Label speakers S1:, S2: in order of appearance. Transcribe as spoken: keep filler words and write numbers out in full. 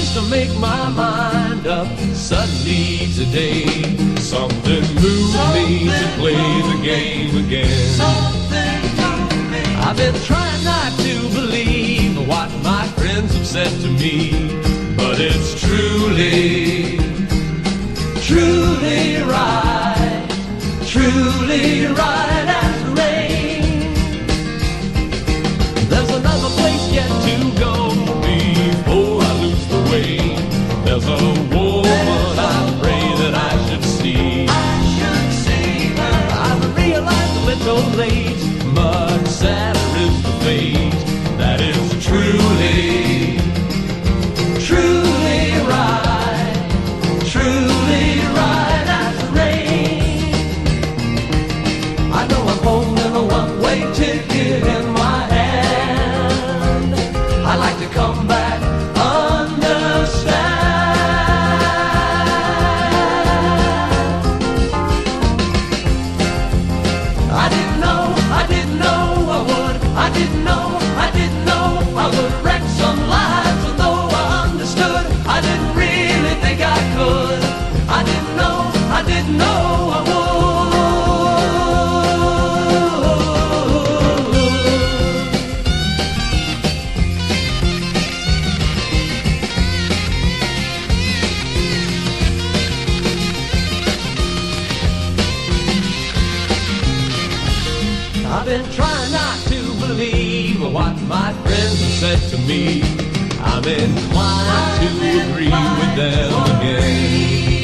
S1: place to make my mind up. Suddenly today, something moved me to play the game again. I've been trying not to believe what my friends have said to me, but it's truly, truly right, truly right as rain. There's another place yet to go before I lose the way. There's a woman I pray that I should see. I should see her. I've realized a little late, much sadder is the fate. That is truly, truly right, truly right as rain. I know I'm holding a one-way ticket in my hand. I like to come back, understand. I didn't know, I didn't know I would. I didn't know, I didn't know I would wreck some lives. And though I understood, I didn't really think I could. I didn't know, I didn't know I would. I've been trying not to believe what my friends have said to me. I'm inclined to agree with them again.